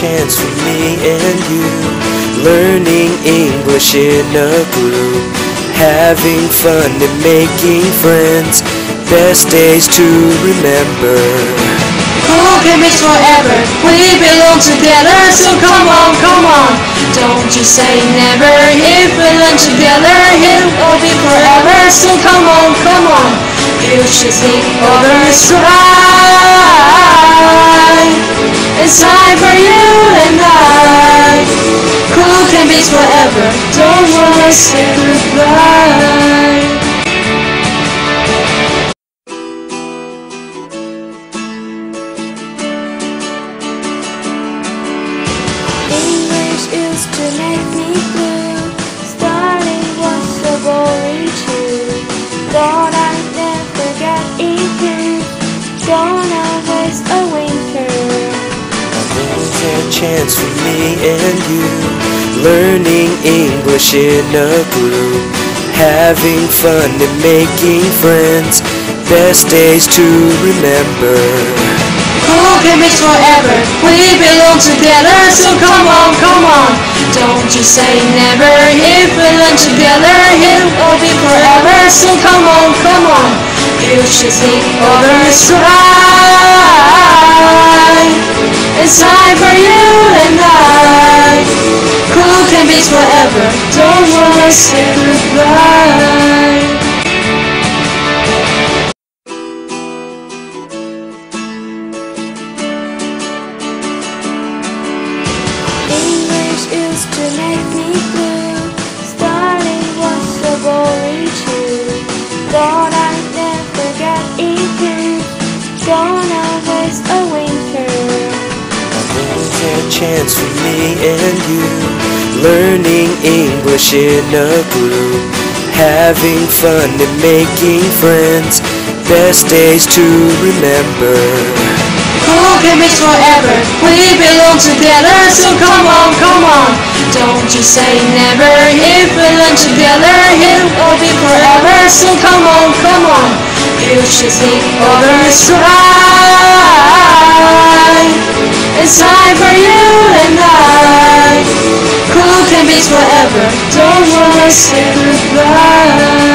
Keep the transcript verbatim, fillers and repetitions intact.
chance for me and you, learning English in a group, having fun and making friends, best days to remember. Cool Chemists forever, we belong together, so come on, come on, don't you say never. If we learn together, it will be forever, so come on, come on, you should think over stride. It's time for you and I. Cool Chemists forever, don't wanna say goodbye. English used to make me blue. Studying was so boring too. Thought I'd never get into. Gonna waste a winter. There's a chance for me and you, learning English in a group, having fun and making friends, best days to remember. Cool Chemists forever, we belong together, so come on, come on, don't you say never. If we learn together, it will be forever, so come on, come on, you should think over stride. It's time for you and I. Cool Chemists forever, don't wanna say goodbye. English used to make me blue. Studying was so boring too. Thought I'd never get into. Gonna waste a winter. There's a chance for me and you, learning English in a group, having fun and making friends, best days to remember. Cool Chemists forever, we belong together, so come on, come on, don't you say never. If we learn together, it will be forever, so come on, come on, you should think over stride. It's time for you and I. Cool Chemists forever, don't wanna say goodbye.